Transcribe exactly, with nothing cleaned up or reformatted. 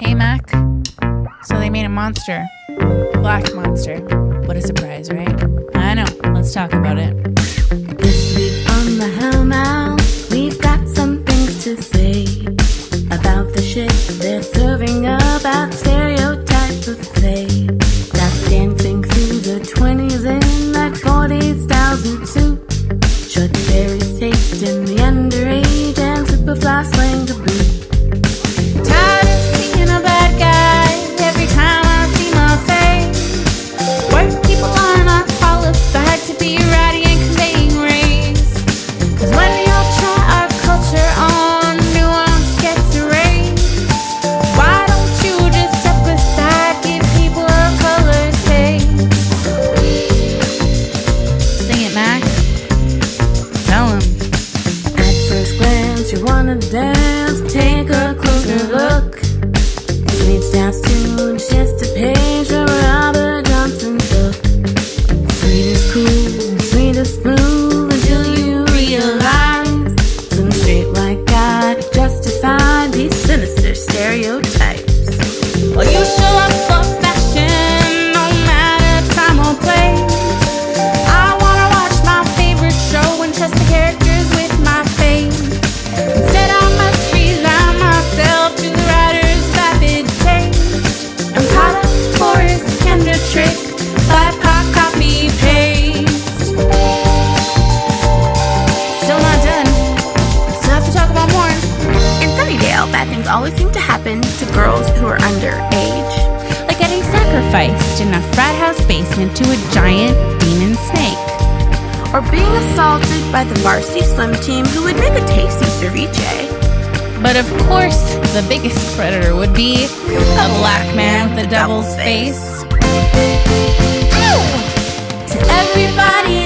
Hey, Mac. So they made a monster. Black monster. What a surprise, right? I know. Let's talk about it. This week on the Hellmouth, we've got some things to say about the shit they're serving, about stereotypes of play. That's dancing through the twenties in that forties thousand suit. Chuck Berry's taste in the underage and Superfly slang the boot. Tired of seeing a bad guy every time I see my face. White people are not qualified to be ratty and conveying race. Cause when you'll try our culture on, nuance gets erased. Why don't you just step aside, give people a color space? Sing it, Mac. Tell him. At first glance, you wanna dance, take a closer look. Sweet dance tune, just a page from Robert Johnson's book. Sweet is cool, sweet is smooth, until you realize some straight white guy justified these sinister stereotypes. Well, you show up for fashion, no matter time or place. I wanna watch my favorite show and trust the characters with my face. Instead, I must resign myself to the writer's vapid taste. I'm caught up for his Kendra trick, B I P O C copy paste. Still not done. Still have to talk about more. In Sunnydale, bad things always seem to happen to girls who are underage. Like getting sacrificed in a frat house basement to a giant demon snake. Or being assaulted by the varsity swim team who would make a tasty ceviche. But of course, the biggest predator would be a black man with a devil's face. To everybody